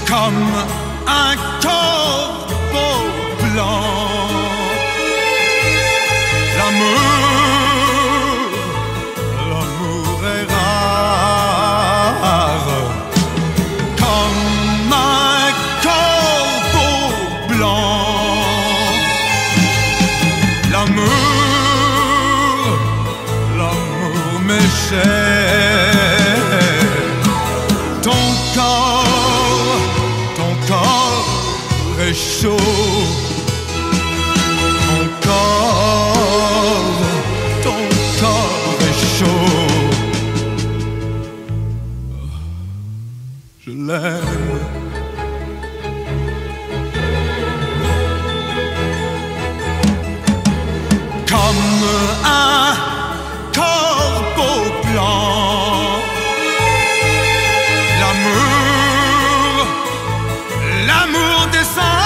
comme un corbeau blanc. L'amour est rare, comme un corbeau blanc. L'amour m'est cher. Ton corps est chaud. Ton corps est chaud. Je l'aime. Comme un corbeau blanc. L'amour descend.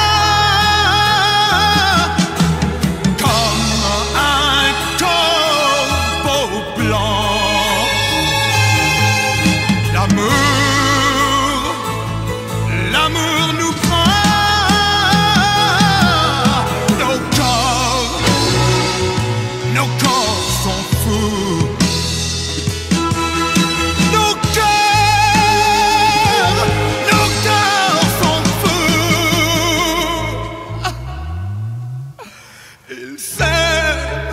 L'amour nous prend. Nos corps sont fous. Nos cœurs sont fous. Ils s'aiment.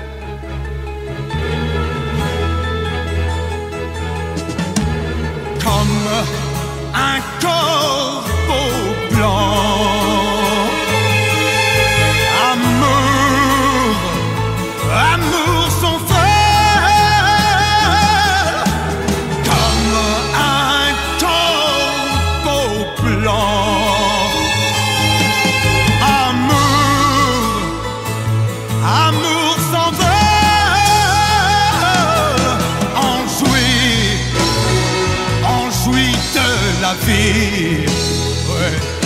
Comme un corbeau blanc. Amour sans frère. Comme un corbeau blanc. Amour sans frère. On jouit de la vie. Ouais.